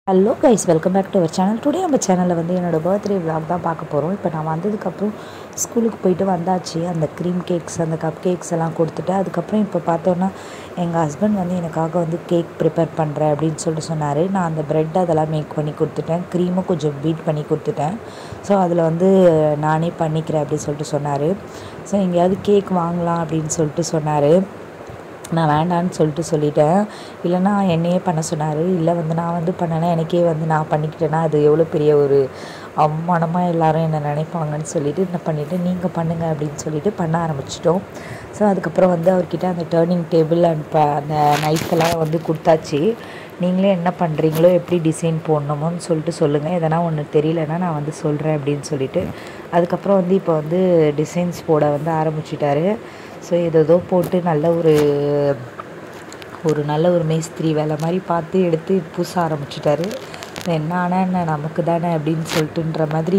Hello guys, welcome back to our channel. Today நம்ம சேனலில் வந்து என்னோடய பர்த்டே விலாக் தான் பார்க்க போகிறோம். இப்போ நான் வந்ததுக்கப்புறம் ஸ்கூலுக்கு போயிட்டு வந்தாச்சு. அந்த க்ரீம் கேக்ஸ், அந்த கப் கேக்ஸ் எல்லாம் கொடுத்துட்டு அதுக்கப்புறம் இப்போ பார்த்தோன்னா எங்கள் ஹஸ்பண்ட் வந்து எனக்காக வந்து கேக் ப்ரிப்பேர் பண்ணுறேன் அப்படின்னு சொல்லிட்டு சொன்னார். நான் அந்த ப்ரெட் அதெல்லாம் மேக் பண்ணி கொடுத்துட்டேன். க்ரீமும் கொஞ்சம் பீட் பண்ணி கொடுத்துட்டேன். ஸோ அதில் வந்து நானே பண்ணிக்கிறேன் அப்படின்னு சொல்லிட்டு சொன்னார். ஸோ எங்கேயாவது கேக் வாங்கலாம் அப்படின்னு சொல்லிட்டு சொன்னார். நான் வேண்டான்னு சொல்லிட்டேன். இல்லைன்னா என்னையே பண்ண சொன்னார். இல்லை வந்து நான் வந்து பண்ணேன்னா எனக்கே வந்து நான் பண்ணிக்கிட்டேன்னா அது எவ்வளோ பெரிய ஒரு அவமானமாக எல்லோரும் என்னை நினைப்பாங்கன்னு சொல்லிவிட்டு என்ன பண்ணிவிட்டு நீங்கள் பண்ணுங்கள் அப்படின்னு சொல்லிட்டு பண்ண ஆரம்பிச்சிட்டோம். ஸோ அதுக்கப்புறம் வந்து அவர்கிட்ட அந்த டர்னிங் டேபிள் அண்ட் அந்த நைஃபெல்லாம் வந்து கொடுத்தாச்சு. நீங்களே என்ன பண்ணுறீங்களோ, எப்படி டிசைன் போடணுமோன்னு சொல்லிட்டு சொல்லுங்கள், எதனா ஒன்று தெரியலன்னா நான் வந்து சொல்கிறேன் அப்படின்னு சொல்லிவிட்டு அதுக்கப்புறம் வந்து இப்போ வந்து டிசைன்ஸ் போட வந்து ஆரம்பிச்சிட்டாரு. ஸோ ஏதோ போட்டு நல்ல ஒரு மேஸ்திரி வேலை மாதிரி பார்த்து எடுத்து பூச ஆரம்பிச்சிட்டாரு. என்ன ஆனால் என்ன நமக்கு தானே அப்படின்னு சொல்லிட்டுன்ற மாதிரி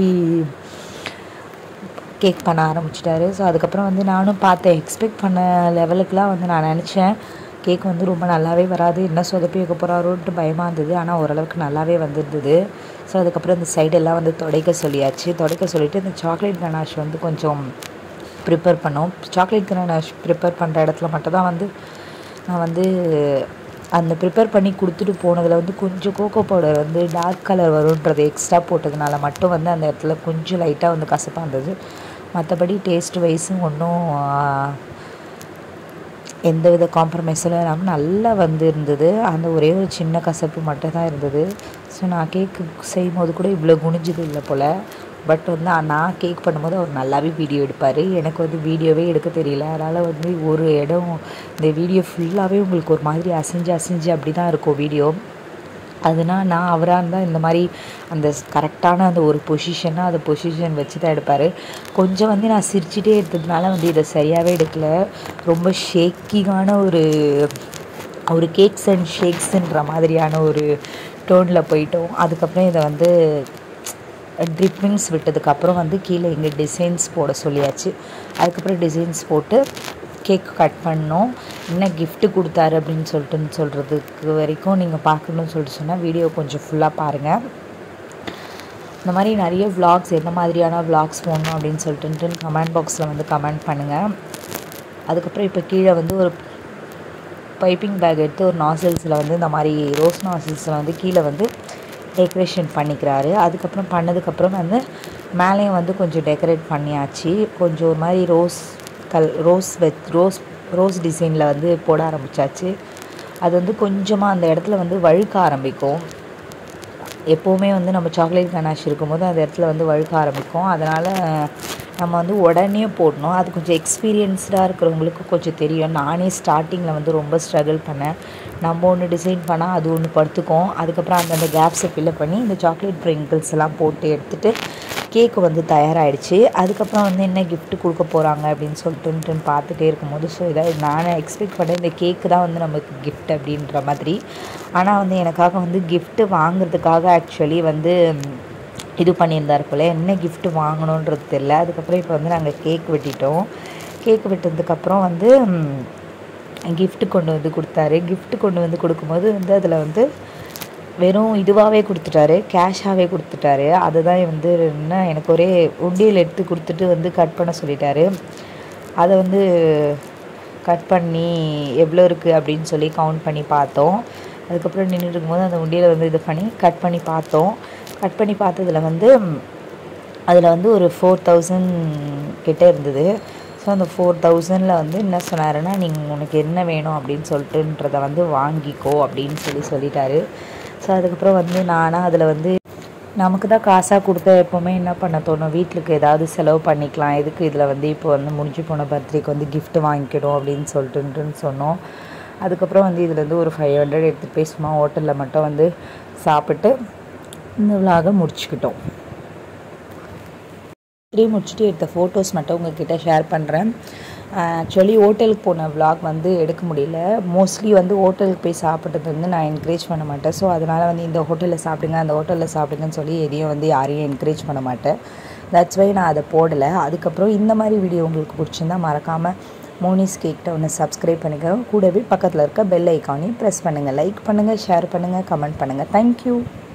கேக் பண்ண ஆரம்பிச்சிட்டாரு. ஸோ அதுக்கப்புறம் வந்து நானும் பார்த்தேன். எக்ஸ்பெக்ட் பண்ண லெவலுக்குலாம் வந்து நான் நினச்சேன் கேக் வந்து ரொம்ப நல்லாவே வராது, என்ன சொதப்பி வைக்க போகிறாரோன்ட்டு பயமாக இருந்தது. ஆனால் ஓரளவுக்கு நல்லாவே வந்துருந்தது. ஸோ அதுக்கப்புறம் இந்த சைடெல்லாம் வந்து துடைக்க சொல்லிவிட்டு இந்த சாக்லேட் கனாஷ் வந்து கொஞ்சம் ப்ரிப்பேர் பண்ணோம். சாக்லேட் கனாஷ் ப்ரிப்பேர் பண்ணுற இடத்துல மட்டும் தான் வந்து நான் வந்து அந்த ப்ரிப்பேர் பண்ணி கொடுத்துட்டு போனதில் வந்து கொஞ்சம் கோகோ பவுடர் வந்து டார்க் கலர் வரும்ன்றது எக்ஸ்ட்ரா போட்டதுனால மட்டும் வந்து அந்த இடத்துல கொஞ்சம் லைட்டாக வந்து கசப்பாக இருந்தது. மற்றபடி டேஸ்ட் வைஸும் ஒன்றும் எந்தவித காம்ப்ரமைஸும் இல்லாமல் நல்லா வந்து இருந்தது. அந்த ஒரே ஒரு சின்ன கசப்பு மட்டும் தான் இருந்தது. ஸோ நான் கேக்கு செய்யும் போது கூட இவ்வளோ குனிஞ்சது இல்லை போல். பட் வந்து நான் கேக் பண்ணும்போது அவர் நல்லாவே வீடியோ எடுப்பார். எனக்கு வந்து வீடியோவே எடுக்க தெரியல. அதனால் வந்து ஒரு இடம் இந்த வீடியோ ஃபுல்லாகவே உங்களுக்கு ஒரு மாதிரி அசைஞ்சு அப்படி தான் இருக்கும் வீடியோ. அதுனால் நான் அவராக இருந்தால் இந்த மாதிரி அந்த கரெக்டான அந்த ஒரு பொசிஷனாக அந்த பொசிஷன் வச்சு தான் எடுப்பார். கொஞ்சம் வந்து நான் சிரிச்சிட்டே எடுத்ததுனால வந்து இதை சரியாகவே எடுக்கலை. ரொம்ப ஷேக்கிங்கான ஒரு கேக்ஸ் அண்ட் ஷேக்ஸுன்ற மாதிரியான ஒரு டோனில் போயிட்டோம். அதுக்கப்புறம் இதை வந்து ட்ரிப்பிங்ஸ் விட்டதுக்கப்புறம் வந்து கீழே இங்கே டிசைன்ஸ் போட சொல்லியாச்சு. அதுக்கப்புறம் டிசைன்ஸ் போட்டு கேக் கட் பண்ணோம். என்ன கிஃப்ட்டு கொடுத்தாரு அப்படின்னு சொல்கிறதுக்கு வரைக்கும் நீங்கள் பார்க்கணுன்னு சொல்லிட்டு சொன்னால் வீடியோ கொஞ்சம் ஃபுல்லாக பாருங்கள். இந்த மாதிரி நிறைய விலாக்ஸ், எந்த மாதிரியான விலாக்ஸ் போடணும் அப்படின்னு சொல்லிட்டு கமெண்ட் பாக்ஸில் வந்து கமெண்ட் பண்ணுங்கள். அதுக்கப்புறம் இப்போ கீழே வந்து ஒரு பைப்பிங் பேக் எடுத்து ஒரு நாசில்ஸில் வந்து இந்த மாதிரி ரோஸ் நாசில்ஸில் வந்து கீழே வந்து டெக்கரேஷன் பண்ணிக்கிறாரு. அதுக்கப்புறம் பண்ணதுக்கப்புறம் வந்து மேலேயும் வந்து கொஞ்சம் டெக்கரேட் பண்ணியாச்சு. கொஞ்சம் ஒரு மாதிரி ரோஸ் டிசைனில் வந்து போட ஆரம்பித்தாச்சு. அது வந்து கொஞ்சமாக அந்த இடத்துல வந்து வழுக்க ஆரம்பிக்கும். எப்போவுமே வந்து நம்ம சாக்லேட் கனாஷ் இருக்கும்போது அந்த இடத்துல வந்து வழுக்க ஆரம்பிக்கும். அதனால் நம்ம வந்து உடனே போடணும். அது கொஞ்சம் எக்ஸ்பீரியன்ஸ்டாக இருக்கிறவங்களுக்கு கொஞ்சம் தெரியும். நானே ஸ்டார்டிங்கில் வந்து ரொம்ப ஸ்ட்ரகிள் பண்ணேன். நம்ம ஒன்று டிசைன் பண்ணால் அது ஒன்று படுத்துக்கும். அதுக்கப்புறம் அந்தந்த கேப்ஸை ஃபில்லப் பண்ணி இந்த சாக்லேட் ப்ரிங்கிள்ஸ் எல்லாம் போட்டு எடுத்துகிட்டு கேக்கு வந்து தயாராகிடுச்சு. அதுக்கப்புறம் வந்து என்ன கிஃப்ட்டு கொடுக்க போகிறாங்க அப்படின்னு சொல்லிட்டு பார்த்துட்டே இருக்கும்போது ஸோ இதாக நான் எக்ஸ்பெக்ட் பண்ணேன் இந்த கேக்கு தான் வந்து நமக்கு கிஃப்ட் அப்படின்ற மாதிரி. ஆனால் வந்து எனக்காக வந்து கிஃப்ட்டு வாங்குறதுக்காக ஆக்சுவலி வந்து இது பண்ணியிருந்தார் போல். என்ன கிஃப்ட்டு வாங்கணுன்றது தெரியல. அதுக்கப்புறம் இப்போ வந்து நாங்கள் கேக் வெட்டிட்டோம். கேக் வெட்டினதுக்கப்புறம் வந்து கிஃப்ட்டு கொண்டு வந்து கொடுத்தாரு. கிஃப்ட்டு கொண்டு வந்து கொடுக்கும்போது வந்து அதில் வந்து வெறும் இதுவாகவே கொடுத்துட்டாரு, கேஷாகவே கொடுத்துட்டாரு. அதுதான் வந்து என்ன எனக்கு ஒரே உண்டியல் எடுத்து கொடுத்துட்டு வந்து கட் பண்ண சொல்லிட்டாரு. அதை வந்து கட் பண்ணி எவ்வளோ இருக்குது அப்படின்னு சொல்லி கவுண்ட் பண்ணி பார்த்தோம். அதுக்கப்புறம் நின்றுட்டு இருக்கும்போது அந்த உண்டியலை வந்து இது பண்ணி கட் பண்ணி பார்த்தோம். கட் பண்ணி பார்த்ததில் வந்து அதில் வந்து ஒரு 4000 கிட்டே இருந்தது. ஸோ அந்த 4000 வந்து என்ன சொன்னாருன்னா, நீங்கள் உனக்கு என்ன வேணும் அப்படின்னு சொல்லிட்டுன்றதை வந்து வாங்கிக்கோ அப்படின்னு சொல்லிட்டாரு. ஸோ அதுக்கப்புறம் வந்து நானாக அதில் வந்து நமக்கு தான் காசாக கொடுத்தா எப்போவுமே என்ன பண்ண தோணும், வீட்டுக்கு ஏதாவது செலவு பண்ணிக்கலாம், எதுக்கு இதில் வந்து இப்போ வந்து முடிஞ்சு போன பர்த்டேக்கு வந்து கிஃப்ட்டு வாங்கிக்கணும் அப்படின்னு சொல்லிட்டுன்னு சொன்னோம். அதுக்கப்புறம் வந்து இதில் வந்து ஒரு 500 எடுத்துகிட்டு போய் சும்மா ஹோட்டலில் மட்டும் வந்து சாப்பிட்டு இந்த விலாகை முடிச்சுக்கிட்டோம். முடிச்சுட்டு எடுத்த ஃபோட்டோஸ் மட்டும் உங்கள்கிட்ட ஷேர் பண்ணுறேன். ஆக்சுவலி ஹோட்டலுக்கு போன விலாக் வந்து எடுக்க முடியல. மோஸ்ட்லி வந்து ஹோட்டலுக்கு போய் சாப்பிட்றது வந்து நான் என்கரேஜ் பண்ண மாட்டேன். ஸோ அதனால் வந்து இந்த ஹோட்டலில் சாப்பிடுங்க அந்த ஹோட்டலில் சாப்பிடுங்கன்னு சொல்லி எதையும் வந்து யாரையும் என்கரேஜ் பண்ண மாட்டேன். தட்ஸ் வை நான் அதை போடலை. அதுக்கப்புறம் இந்த மாதிரி வீடியோ உங்களுக்கு பிடிச்சிருந்தால் மறக்காமல் மோனிஸ் கேக்கிட்ட ஒன்று சப்ஸ்கிரைப் பண்ணிக்கோங்க. கூடவே பக்கத்தில் இருக்க பெல் ஐக்கானையும் ப்ரெஸ் பண்ணுங்கள். லைக் பண்ணுங்கள், ஷேர் பண்ணுங்கள், கமெண்ட் பண்ணுங்கள். தேங்க்யூ.